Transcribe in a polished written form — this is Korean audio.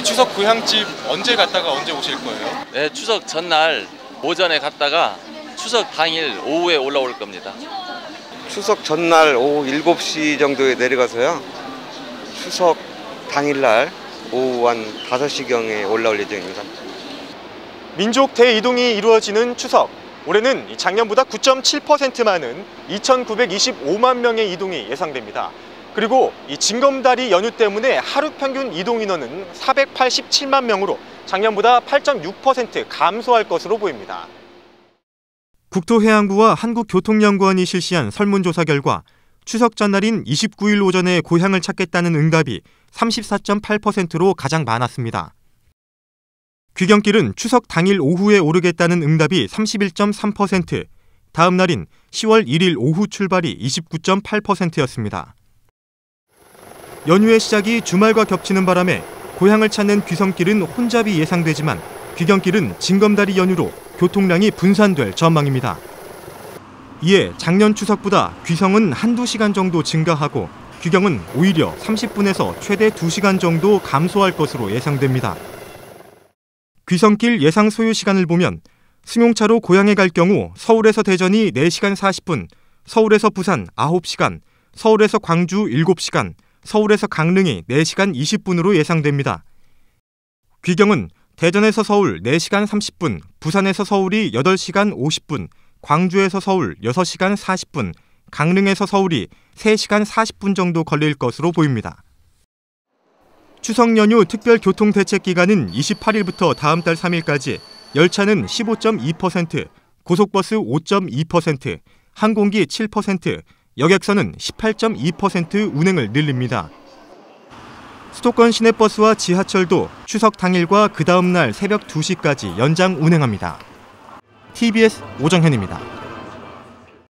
추석 고향집 언제 갔다가 언제 오실 거예요? 네, 추석 전날 오전에 갔다가 추석 당일 오후에 올라올 겁니다. 추석 전날 오후 7시 정도에 내려가서요. 추석 당일날 오후 한 5시경에 올라올 예정입니다. 민족 대이동이 이루어지는 추석. 올해는 작년보다 9.7% 많은 2,925만 명의 이동이 예상됩니다. 그리고 이 징검다리 연휴 때문에 하루 평균 이동 인원은 487만 명으로 작년보다 8.6% 감소할 것으로 보입니다. 국토해양부와 한국교통연구원이 실시한 설문조사 결과 추석 전날인 29일 오전에 고향을 찾겠다는 응답이 34.8%로 가장 많았습니다. 귀경길은 추석 당일 오후에 오르겠다는 응답이 31.3%, 다음 날인 10월 1일 오후 출발이 29.8%였습니다. 연휴의 시작이 주말과 겹치는 바람에 고향을 찾는 귀성길은 혼잡이 예상되지만 귀경길은 징검다리 연휴로 교통량이 분산될 전망입니다. 이에 작년 추석보다 귀성은 한두 시간 정도 증가하고 귀경은 오히려 30분에서 최대 2시간 정도 감소할 것으로 예상됩니다. 귀성길 예상 소요 시간을 보면 승용차로 고향에 갈 경우 서울에서 대전이 4시간 40분, 서울에서 부산 9시간, 서울에서 광주 7시간, 서울에서 강릉이 4시간 20분으로 예상됩니다. 귀경은 대전에서 서울 4시간 30분, 부산에서 서울이 8시간 50분, 광주에서 서울 6시간 40분, 강릉에서 서울이 3시간 40분 정도 걸릴 것으로 보입니다. 추석 연휴 특별교통대책기간은 28일부터 다음 달 3일까지 열차는 15.2%, 고속버스 5.2%, 항공기 7%, 여객선은 18.2% 운행을 늘립니다. 수도권 시내버스와 지하철도 추석 당일과 그 다음 날 새벽 2시까지 연장 운행합니다. TBS 오정현입니다.